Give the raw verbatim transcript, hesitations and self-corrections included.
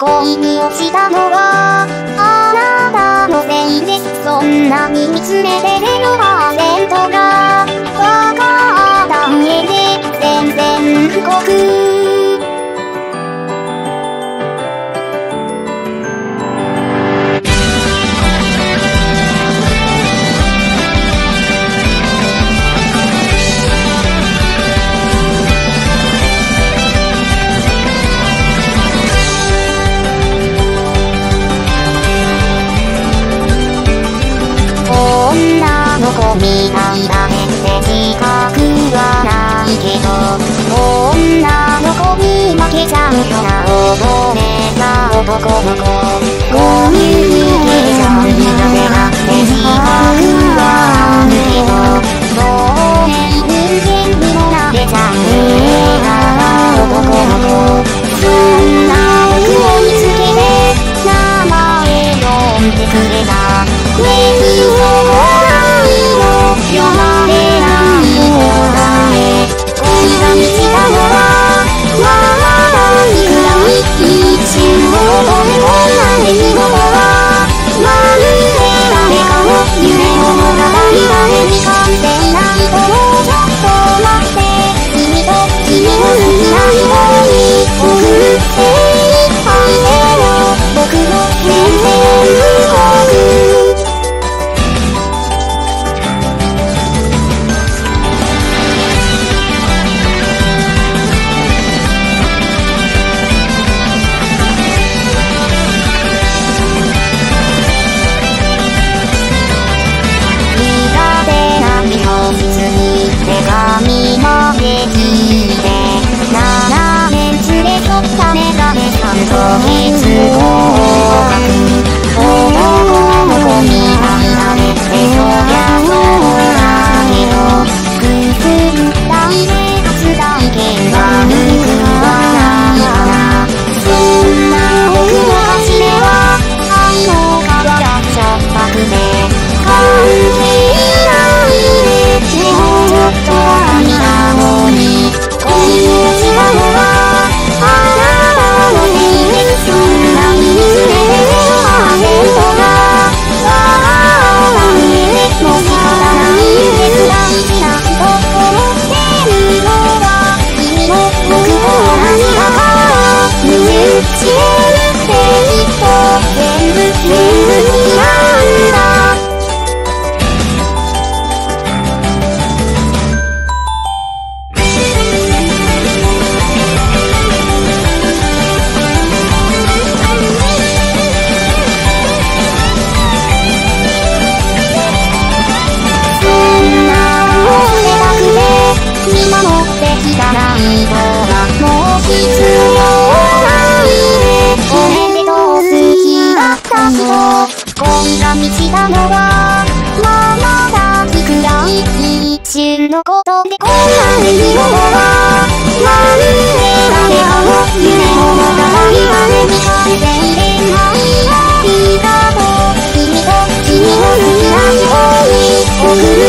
恋に落ちたのはあなたのせいです。そんなに見つめてゼロパーセントがわかった上で全然不幸。女の子みたいだねって自覚はないけど、女の子に負けちゃうような溺れた男の子、コミュニケーション苦手だって自覚はあるけど、どうね人間にもなれちゃう映画な男の子、そんな僕を見つけて名前呼んでくれた。ねえそう読まれない答え、恋が満ちたのはわからないくらい一瞬も飛び込んだ出来事はまるで誰かの夢物語が絵に完成ないともうちょっと待って、君と君の好きな人に送る精一杯でも僕の全然不幸。髪まで聞いてななねん連れ添ったメガネさんと結合格、男の子みたいだねってそりゃそうだけど、くすぐったいね初体験はぬくはないかな。そんな僕の走れは愛の変わらしょっぱくて関係ないね、でもちょっと愛なのに恋に落ちたのはあなたのせいです。そんなに見つめてゼロパーセントがわからない上でも仕方ないです。大事な人と思ってるのは君も僕と同じだから矛盾してるってきっと全部全部好きなんだ。見守ってきたライトがもう必要ないね。おめでとう好きだった人、恋が満ちたのはまばたきくらい一瞬のことでこんな出来事はまるで誰かの夢物語が絵に完成でないありがとう、君と君の好きな人に送る